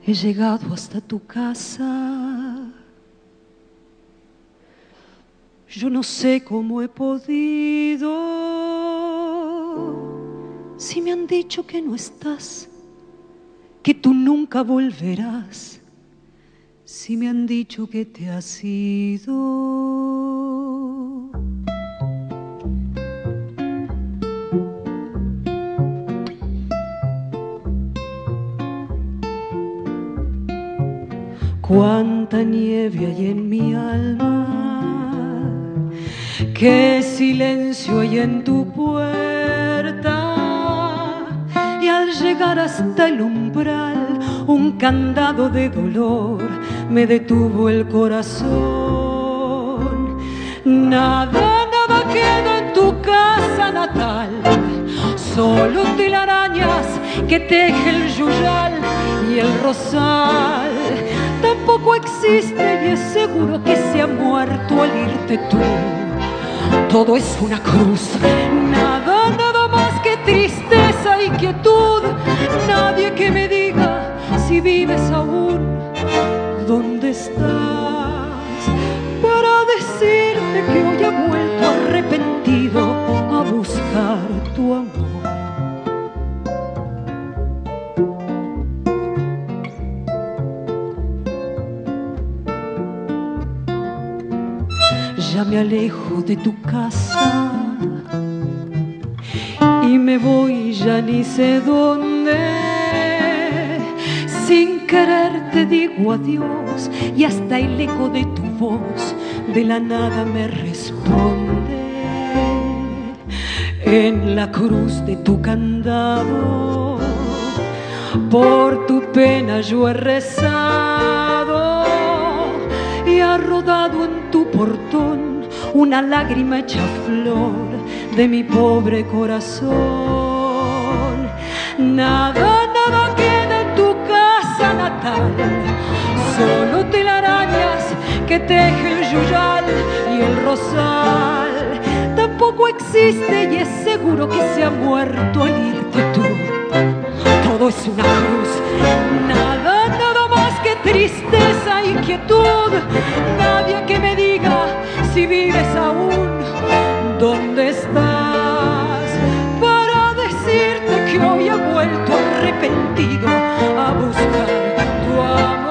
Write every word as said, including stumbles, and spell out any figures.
he llegado hasta tu casa. Yo no sé cómo he podido, si me han dicho que no estás, que tú nunca volverás, si me han dicho que te has ido. Cuánta nieve hay en mi alma, qué silencio hay en tu puerta, y al llegar hasta el umbral un candado de dolor me detuvo el corazón. Nada, nada queda en tu casa natal, solo telarañas que teje el yuyal y el rosal. Tampoco existe y es seguro que se ha muerto al irte tú. Todo es una cruz, nada, nada más que tristeza y quietud. Nadie que me diga si vives aún, ¿dónde estás? Para decirte que hoy he vuelto arrepentido a buscar tu amor. Ya me alejo de tu casa y me voy ya ni sé dónde. Sin querer te digo adiós y hasta el eco de tu voz de la nada me responde. En la cruz de tu candado por tu pena yo he rezado y ha rodado en tu portón una lágrima hecha flor de mi pobre corazón. Nada, nada queda en tu casa natal, solo telarañas que teje el yuyal y el rosal. Tampoco existe y es seguro que se ha muerto al irte tú. Todo es una cruz, nada, nada más que tristeza y quietud. Nadie que me diga si vives aún, ¿dónde estás? Para decirte que hoy he vuelto arrepentido a buscar tu amor.